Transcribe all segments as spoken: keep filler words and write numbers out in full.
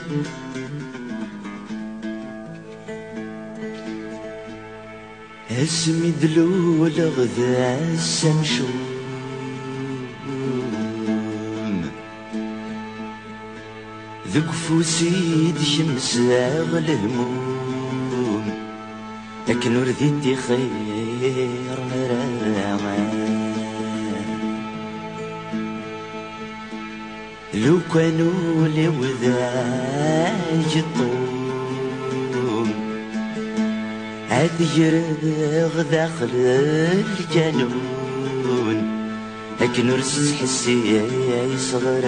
اسمي دلول غذا السمشوم ذق فوسي شمس غل هموم لكن ورديتي خير نرامان لو كانوا لي وذاج الطوم عاد يرغ داخل الجنون لكن ورسس حسي يصغر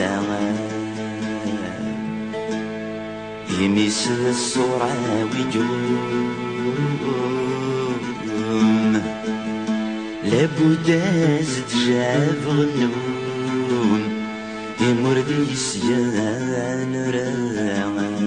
يميس الصورة ويجوم لابد زد جاب غنون يمر دي سيان رامان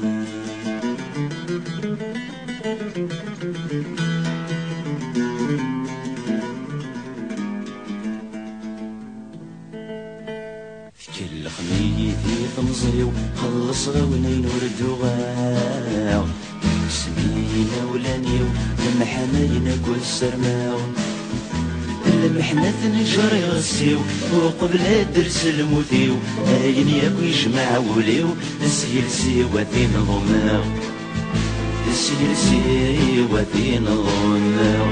كل خميتي تمزيو خلص غونين وردو غاو سمينا ولانيو لمحمينا كل سرماو لمحنا تنجر يغسيو وقبل درس الموتيو هاين ياكو يجمع وليو السيل سيواتين ضماو السيل سيواتين ضماو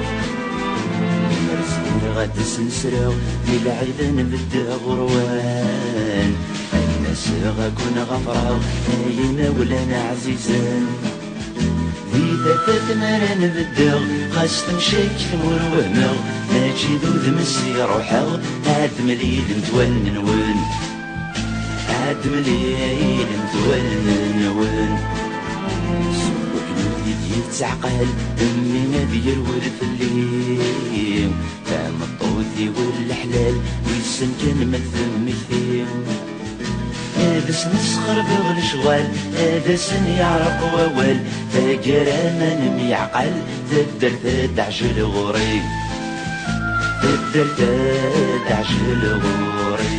غاد سنسراو في العيدة نبدا غروان الناس غاكون غفراو هاينا ولانا عزيزان في ثلاثة مرة نبدا خاص تمشيك ثمور وهماو ماشي ذوذ مسي روحاو عاد مليل نتوال نون عاد مليل نتوال نون يتعقل امي ما بيرود في الليل فهم الطوثي والحلال ويسن كان ملثم مثيل هذا سن سخر بغل شغال هذا سن يعرف ووال فاقرا ما نم يعقل تدر تدعجل غوري تدر تدعجل غوري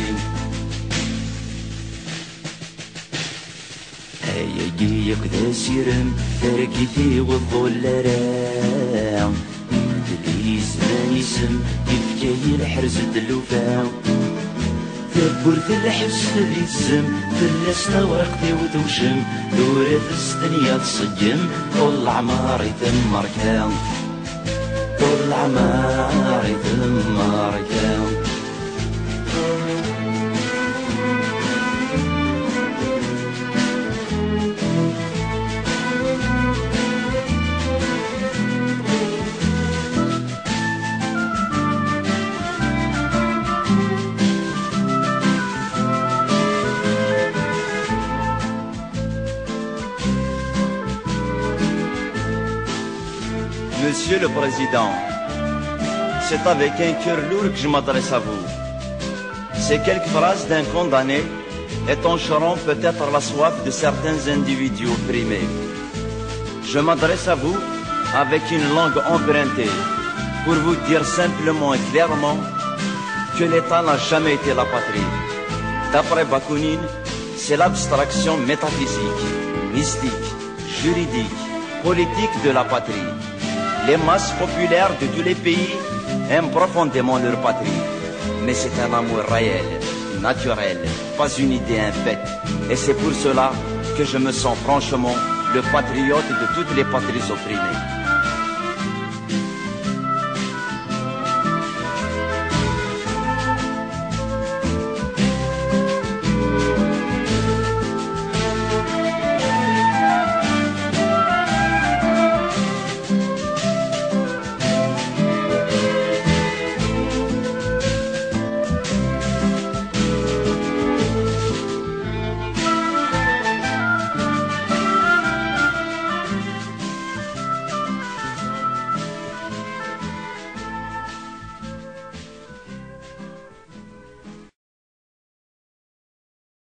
يجيك ذا سيرم تركيتي والظلرام تليز ما يسم يفكي الحرز الدلوفاو تبرث الحبس الاسم فلسنا ورقتي وتوشم دورة السدنيا تصجم طول عماري تمر كام طول عماري تمر كام Monsieur le Président, c'est avec un cœur lourd que je m'adresse à vous. Ces quelques phrases d'un condamné étancheront peut-être la soif de certains individus opprimés. Je m'adresse à vous avec une langue empruntée pour vous dire simplement et clairement que l'État n'a jamais été la patrie. D'après Bakounine, c'est l'abstraction métaphysique, mystique, juridique, politique de la patrie. Les masses populaires de tous les pays aiment profondément leur patrie. Mais c'est un amour réel, naturel, pas une idée infaite. Et c'est pour cela que je me sens franchement le patriote de toutes les patries opprimées.